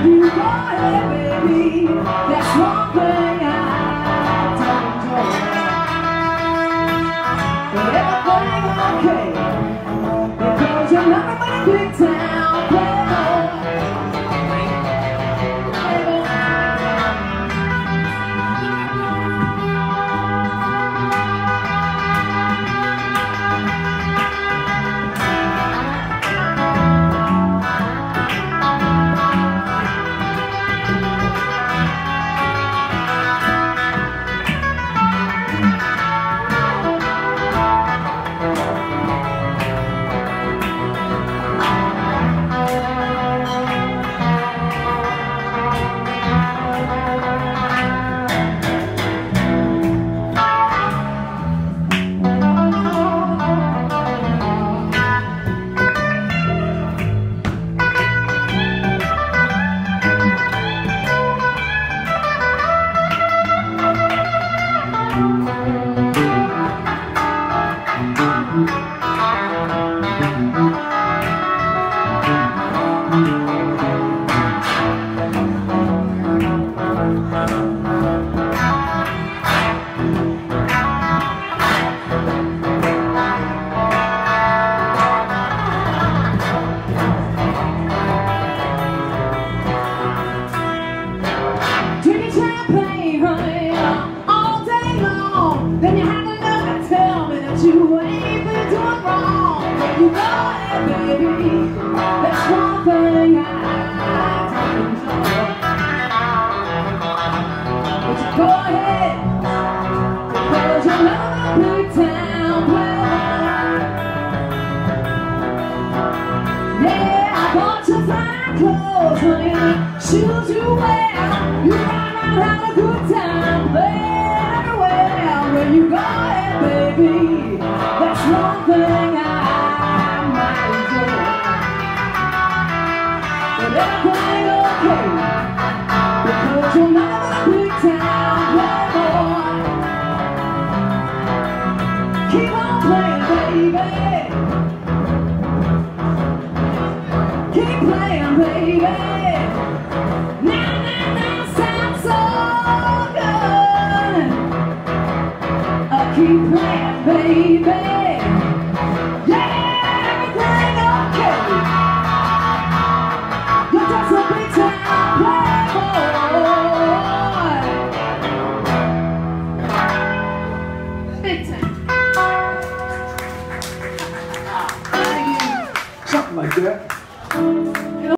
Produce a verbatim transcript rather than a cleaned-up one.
you go ahead, baby, that's one thing I don't enjoy. But everything okay, because you're nothing but a big town playboy. Drinking champagne, honey, all day long. Then you have to look and tell me that you ain't been doing wrong. But you go ahead, baby, that's one thing I don't enjoy. But you go ahead, because you're not a big town playboy. Yeah, I bought you fine clothes, honey, shoes you wear. You ride around having a good time, playing everywhere. When you go ahead, baby, that's one thing I might enjoy. But everything okay, because you're not a big town playboy. Keep on playing, baby. Keep playing, baby. Now, now, now, sounds so good. Uh, keep playing, baby. Yeah.